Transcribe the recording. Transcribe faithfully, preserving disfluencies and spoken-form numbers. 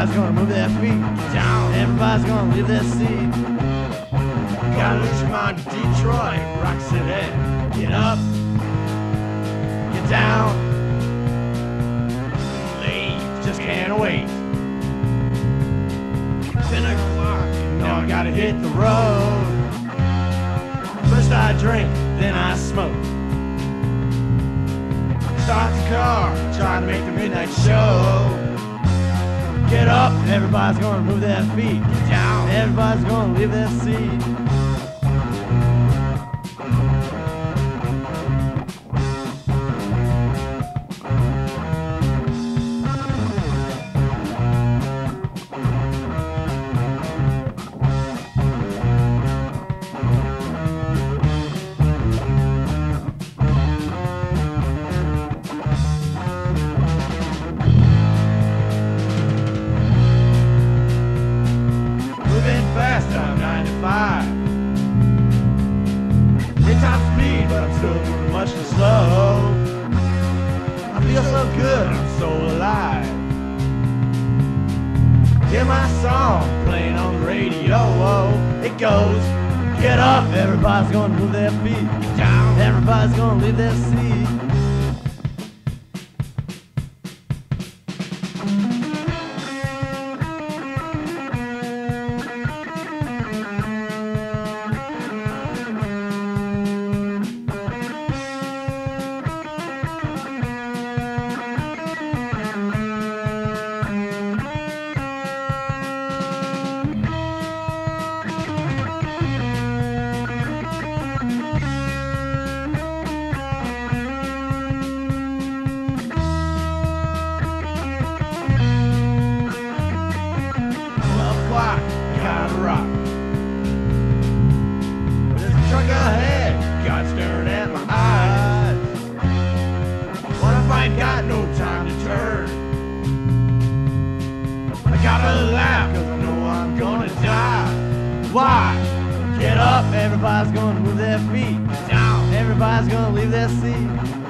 Everybody's gonna move their feet. Get down. Everybody's gonna leave their seat. Gotta lose your mind to Detroit, Rock City. Get up. Get down. Leave. Just can't wait. Ten o'clock. Now I gotta hit the road. First I drink, then I smoke. Start the car, try to make the midnight show. Get up, everybody's gonna move their feet. Get down, everybody's gonna leave their seat. I'm ninety-five. Eight times speed, but I'm still moving much too slow. I feel so good, I'm so alive. Hear my song playing on the radio. It goes, get up, everybody's gonna move their feet. Get down, everybody's gonna leave their seat. Gotta rock. There's a truck ahead, God staring at my eyes. What if I ain't got no time to turn? I gotta laugh, cause I know I'm gonna die. Why? Get up, everybody's gonna move their feet. Down, everybody's gonna leave their seat.